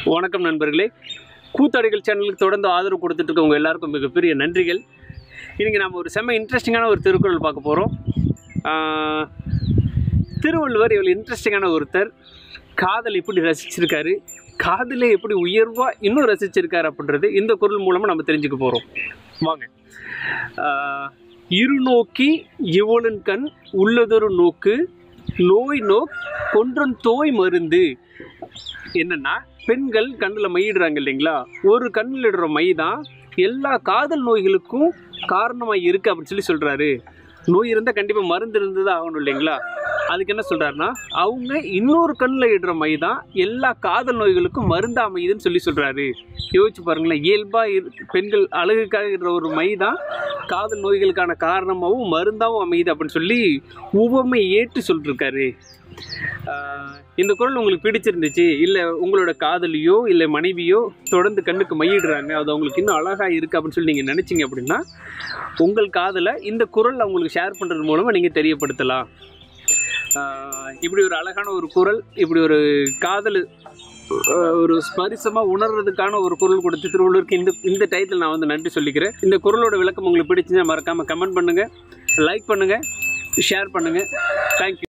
வணக்கம் நண்பர்களே, கூத்தாடிகள் சேனலுக்கு தொடர்ந்து ஆதரவு கொடுத்துட்டு இருக்கவங்க எல்லாருக்கும் மிகப்பெரிய நன்றிகள். இன்றைக்கி நம்ம ஒரு செம்ம இன்ட்ரெஸ்டிங்கான ஒரு திருக்குறள் பார்க்க போகிறோம். திருவள்ளுவர் இவ்வளோ இன்ட்ரெஸ்டிங்கான ஒருத்தர். காதல் எப்படி ரசிச்சிருக்காரு, காதலை எப்படி உயர்வாக இன்னும் ரசிச்சிருக்காரு அப்படின்றது இந்த குறள் மூலமாக நம்ம தெரிஞ்சுக்க போகிறோம். வாங்க. இருநோக்கி இவளின் கண் உள்ளதொரு நோக்கு நோய் நோக் கொன்றன் தோய் மருந்து. என்னன்னா, பெண்கள் கண்ணில் மையிடுறாங்க இல்லைங்களா, ஒரு கண்ணில் இடுற மை தான் எல்லா காதல் நோய்களுக்கும் காரணமாக இருக்குது அப்படின்னு சொல்கிறாரு. நோய் இருந்தால் கண்டிப்பாக மருந்து இருந்து தான் ஆகணும் இல்லைங்களா. அதுக்கு என்ன சொல்கிறாருன்னா, அவங்க இன்னொரு கண்ணில் இடுற மை தான் எல்லா காதல் நோய்களுக்கும் மருந்து அமையுதுன்னு சொல்கிறாரு. யோசிச்சு பாருங்களேன், இயல்பாக பெண்கள் அழகுக்காக இடுற ஒரு மை தான் காதல் நோய்களுக்கான காரணமாகவும் மருந்தாகவும் அமையுது அப்படின்னு சொல்லி உவமை ஏற்று சொல்லிருக்காரு. இந்த குறள் உங்களுக்கு பிடிச்சிருந்துச்சு, இல்லை உங்களோட காதலியோ இல்லை மனைவியோ தொடர்ந்து கண்ணுக்கு மையிடுறாங்க, அது அவங்களுக்கு இன்னும் அழகாக இருக்குது அப்படின்னு சொல்லி நீங்கள் நினச்சிங்க அப்படின்னா உங்கள் காதலை இந்த குறள் அவங்களுக்கு ஷேர் பண்ணுறது மூலமாக நீங்கள் தெரியப்படுத்தலாம். இப்படி ஒரு அழகான ஒரு குறள், இப்படி ஒரு காதல் ஒரு ஸ்பரிசமாக உணர்றதுக்கான ஒரு குறள் கொடுத்து திருவள்ளுவருக்கு இந்த டைட்டில் நான் நன்றி சொல்லிக்கிறேன். இந்த குறளோட விளக்கம் உங்களுக்கு பிடிச்சிருந்தா மறக்காமல் கமெண்ட் பண்ணுங்கள், லைக் பண்ணுங்கள், ஷேர் பண்ணுங்கள். தேங்க்யூ.